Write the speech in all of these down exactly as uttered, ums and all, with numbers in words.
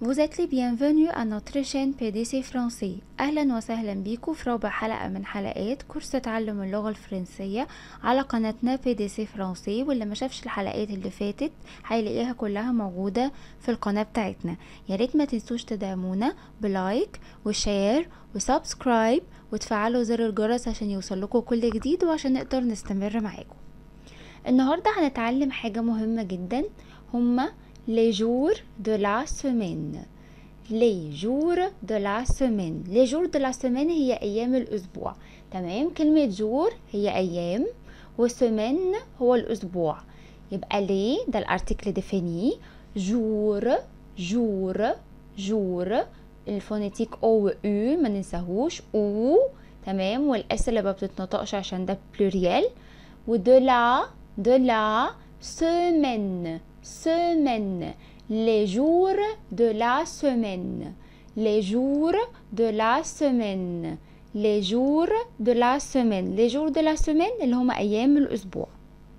Vous êtes les bienvenus à notre chaîne بي دي سي فرنسي. أهلا وسهلا بيكم في رابع حلقة من حلقات كورس تعلم اللغة الفرنسية على قناتنا بي دي سي فرنسي، واللي ما شافش الحلقات اللي فاتت هيلاقيها كلها موجودة في القناة بتاعتنا. يا ريت ما تنسوش تدعمونا بلايك وشير وسبسكرايب وتفعلوا زر الجرس عشان يوصلكوا كل جديد وعشان نقدر نستمر معاكم. النهاردة هنتعلم حاجة مهمة جدا، هما les jours de la semaine. les jours de la semaine. les jours de la semaine هي أيام الأسبوع. تمام، كلمة jour هي أيام وسمين هو الأسبوع. يبقى les ده الارتيكل ديفيني، jour jour jour الفونيتيك او و او ما ننساهوش او. تمام، والاس اللي ما بتتنطقش عشان ده بلوريال. ودو لا de la semaine. semaine. les jours de la semaine. les jours de la semaine. les jours de la semaine. les jours de la semaine اللي هما أيام الأسبوع.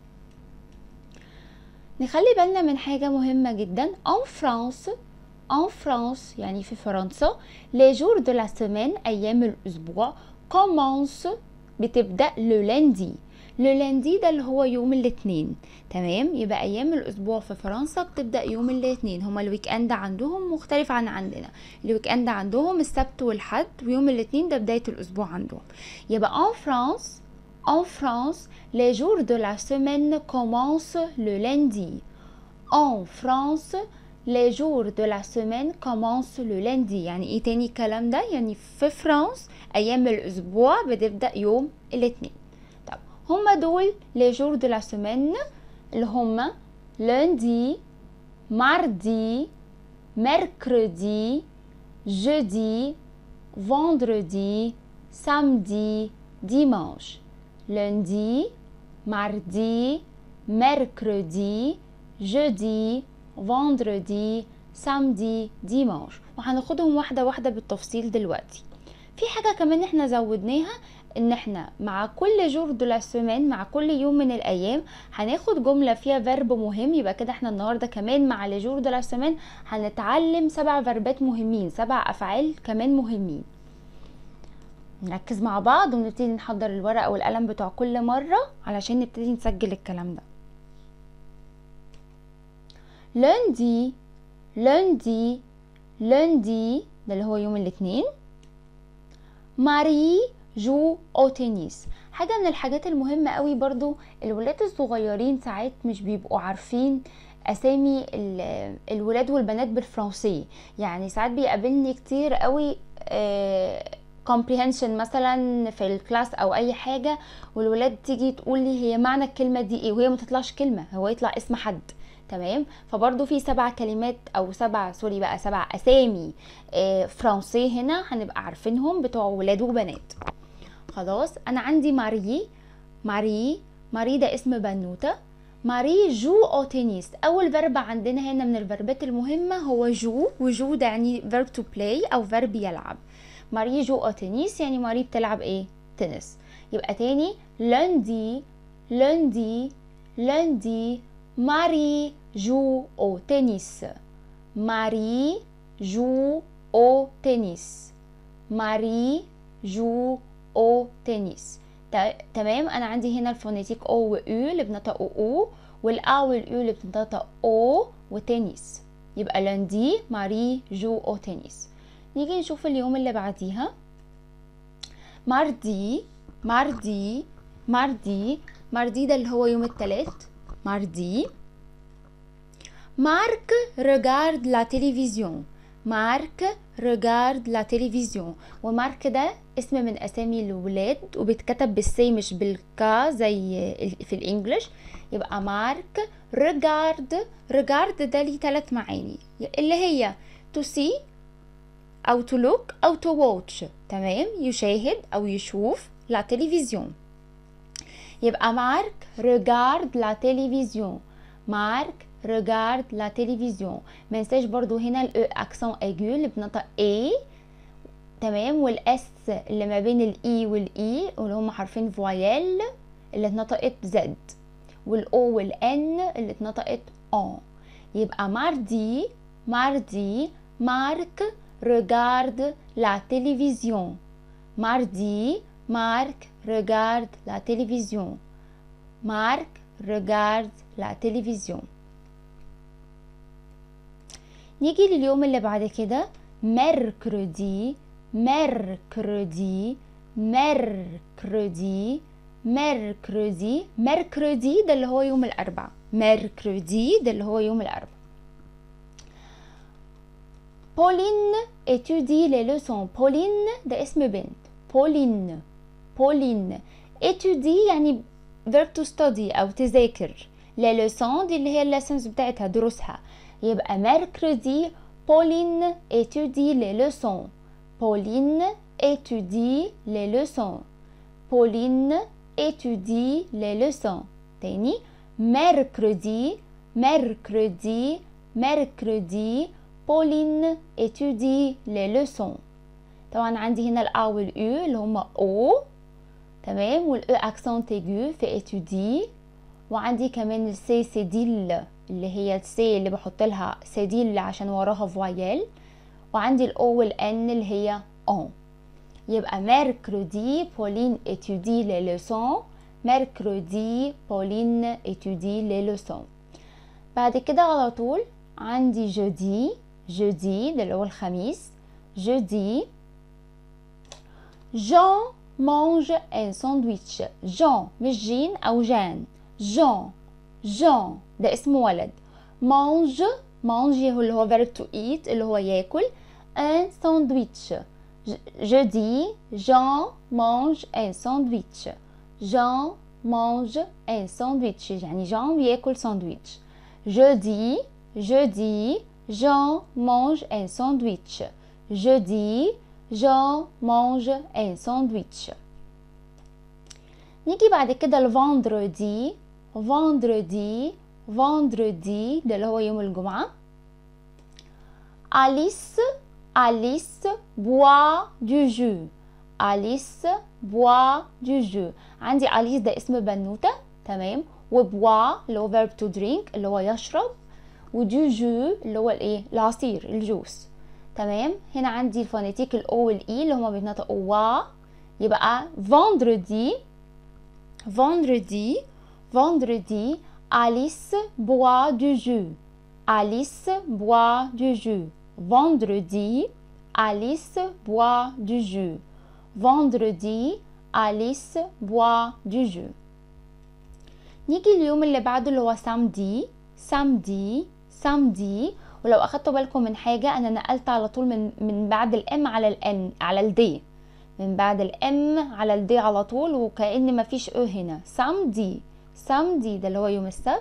نخلي بالنا من حاجة مهمة جدا. en France en France يعني في فرنسا les jours de la semaine أيام الأسبوع commence بتبدأ le lundi. لو لاندي ده اللي هو يوم الاثنين. تمام، يبقى ايام الاسبوع في فرنسا بتبدا يوم الاثنين. هما الويك اند عندهم مختلف عن عندنا. الويك اند عندهم السبت والحد، ويوم الاثنين ده بدايه الاسبوع عندهم. يبقى en France en France les jours de la semaine commencent le lundi. en France les jours de la semaine commencent le lundi. يعني ايه تاني الكلام ده؟ يعني في فرنسا ايام الاسبوع بتبدا يوم الاثنين. هما دول les jours de la semaine اللي هما lundi, mardi, mercredi, jeudi, vendredi, samedi, dimanche. lundi, mardi, mercredi, jeudi, vendredi, samedi, dimanche. وهناخدهم واحدة واحدة بالتفصيل دلوقتي. في حاجة كمان احنا زودناها، ان احنا مع كل جور دو لا سيمين، مع كل يوم من الايام هناخد جمله فيها فيرب مهم. يبقى كده احنا النهارده كمان مع لي جور دو لا سيمين هنتعلم سبع فيربات مهمين، سبع افعال كمان مهمين. نركز مع بعض ونبتدي نحضر الورقه والقلم بتوع كل مره علشان نبتدي نسجل الكلام ده. lundi lundi lundi ده اللي هو يوم الاثنين. ماري جو او تنس. حاجه من الحاجات المهمه قوي برضو، الولاد الصغيرين ساعات مش بيبقوا عارفين اسامي الولاد والبنات بالفرنسي. يعني ساعات بيقابلني كتير قوي كومبريهنشن مثلا في الكلاس او اي حاجه، والولاد تيجي تقول لي هي معنى الكلمه دي ايه، وهي ما تطلعش كلمه، هو يطلع اسم حد. تمام، فبرضو في سبع كلمات او سبع سوري بقى سبع اسامي فرنسي هنا هنبقى عارفينهم بتوع ولاد وبنات. خلاص، انا عندي ماري ماري ماري ده اسم بنوته. ماري جو او تنس. اول فيرب عندنا هنا من الفيربات المهمه هو جو، وجو ده يعني verb to play او verb يلعب. ماري جو او تنس يعني ماري بتلعب ايه؟ تنس. يبقى تاني lundi lundi lundi ماري جو او تنس. ماري جو او تنس. ماري جو او تنس. تمام، انا عندي هنا الفونيتيك او و او اللي بنطق او، والا والاو اللي بتنطق او وتنس. يبقى lundi ماري جو او تنس. نيجي نشوف اليوم اللي بعديها. ماردي ماردي ماردي ماردي ده اللي هو يوم الثلاث. ماردي. مارك regarde la télévision. مارك regarde la télévision. ومارك ده اسم من اسامي الولاد وبيتكتب بالسي مش بالكا زي في الانجليش. يبقى مارك regarde. regarde ده ليه ثلاث معاني اللي هي to see او to look او to watch. تمام، يشاهد او يشوف لا تلفزيون. يبقى مارك regarde la télévision. مارك regarde la télévision. ما ننساش برضو هنا الاو اكسون ايجو اللي بنطق اي. تمام، والاس اللي ما بين الاي والاي اللي هم حرفين فويل اللي اتنطقت زد، والاو والان اللي اتنطقت ان. يبقى ماردي ماردي Marc regarde la télévision. Mardi, Marc regarde la télévision. Marc regarde la télévision. نيجي لليوم اللي بعد كده mercredi mercredi mercredi mercredi mercredi ده اللي هو يوم الأربعاء mercredi ده اللي هو يوم الأربعاء. Pauline étudie les leçons. Pauline ده اسم بنت. Pauline Pauline étudie يعني verb to study أو تذاكر. les leçons دي اللي هي الليسنز بتاعتها دروسها. يبقى mercredi Pauline étudie les leçons. Pauline étudie les leçons. Pauline étudie les leçons. تاني mercredi mercredi mercredi Pauline étudie les leçons. طبعا عندي هنا الأ والأو اللي هما أو تمام والأو أكسنت ايجو في étudie وعندي كمان السي سيديل اللي هي السي اللي بحط لها سيديل عشان وراها فويال وعندي الاو والان اللي هي اون. يبقى mercredi Pauline étudie les leçons. mercredi Pauline étudie les leçons. بعد كده على طول عندي jeudi jeudi ده اللي هو الخميس. jeudi Jean mange un sandwich. Jean مش جين او جان. Jean Jean ده اسم ولد. mange mange اللي هو verb to eat اللي هو ياكل. un sandwich. Je dis Jean mange un sandwich. Jean mange un sandwich يعني جان بياكل ساندويتش. Je dis je dis Jean mange un sandwich. Je dis Jean mange un sandwich. نيجي بعد كده الفندردي. vendredi vendredi ده اللي هو يوم الجمعة. Alice Alice boit du jus. Alice boit du jus. عندي أليس ده اسم بنوتة تمام وبوا اللي هو verb to drink اللي هو يشرب ودو جو اللي هو الايه العصير الجوس تمام. هنا عندي الفونيتيك الاو والاي اللي هما بيتنطقوا وا. يبقى vendredi vendredi vendredi Alice boit du jus. Alice boit du jus. Vendredi Alice boit du jus. Vendredi Alice boit du jus. نيجي اليوم اللي بعده اللي هو samedi samedi samedi. ولو اخدتوا بالكم من حاجه انا نقلت على طول من من بعد الام على الان على الدي من بعد الام على الدي على طول وكأن مفيش او هنا. samedi samedi ده اللي هو يوم السبت.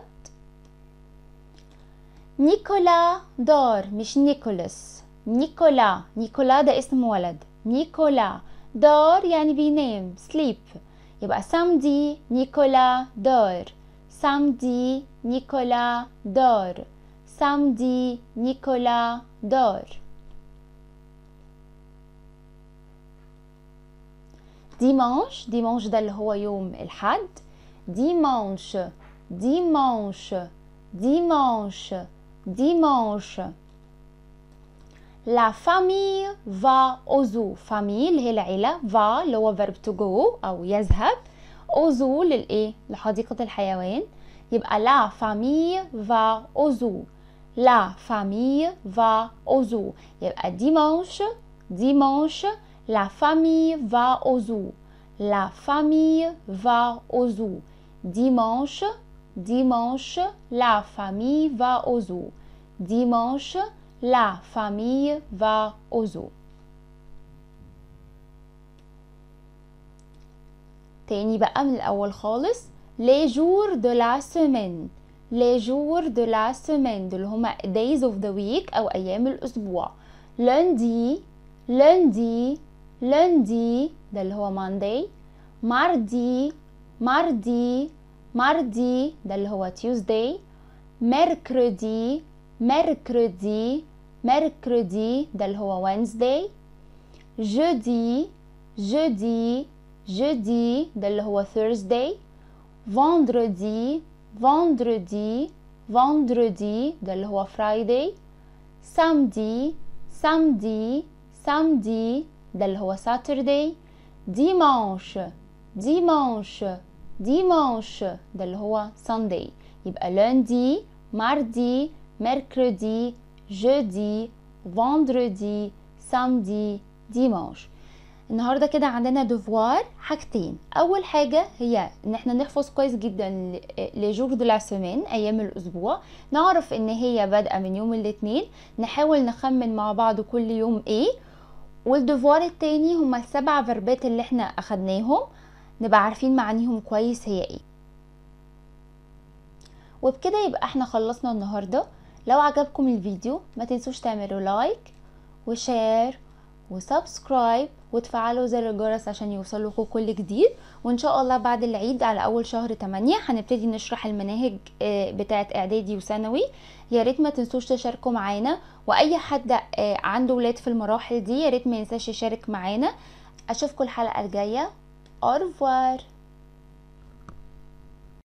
نيكولا دار مش نيكولاس. نيكولا نيكولا ده اسم ولد. نيكولا دار يعني بينام sleep. يبقى samedi نيكولا دار. samedi نيكولا دار. samedi نيكولا دار. dimanche dimanche ده اللي هو يوم الحد. dimanche dimanche dimanche dimanche La famille va au zoo. famille اللي هي العيلة. va اللي هو verb to go أو يذهب. au zoo للإيه لحديقة الحيوان. يبقى la famille va au zoo. La famille va au zoo. يبقى dimanche dimanche La famille va au zoo. La famille va au zoo. Dimanche dimanche La famille va au zoo. Dimanche La famille va au zoo. تاني بقى من الأول خالص. Les jours de la semaine. Les jours de la semaine دول هما days of the week أو أيام الأسبوع. lundi lundi lundi ده اللي هو Monday. mardi mardi mardi ده اللي هو Tuesday. mercredi mercredi mercredi ده اللي هو Wednesday. jeudi jeudi jeudi ده اللي هو Thursday. vendredi vendredi vendredi ده اللي هو Friday. samedi samedi samedi ده اللي هو Saturday. dimanche dimanche dimanche ده اللي هو Sunday. يبقى lundi mardi mercredi jeudi vendredi samedi dimanche. النهارده كده عندنا ديفوار حاجتين. اول حاجه هي ان احنا نحفظ كويس جدا لي جور دو لا سيمين، ايام الاسبوع، نعرف ان هي بادئه من يوم الاثنين، نحاول نخمن مع بعض كل يوم ايه. والديفوار التاني هما السبع فيربات اللي احنا اخدناهم، نبقى عارفين معانيهم كويس هي ايه. وبكده يبقى احنا خلصنا النهارده. لو عجبكم الفيديو ما تنسوش تعملوا لايك وشير وسبسكرايب وتفعلوا زر الجرس عشان يوصلكوا كل جديد. وان شاء الله بعد العيد على اول شهر تمانية هنبتدي نشرح المناهج بتاعه اعدادي وثانوي. يا ريت ما تنسوش تشاركوا معانا، واي حد عنده ولاد في المراحل دي يا ريت ما ينساش يشارك معانا. اشوفكم الحلقه الجايه. au revoir.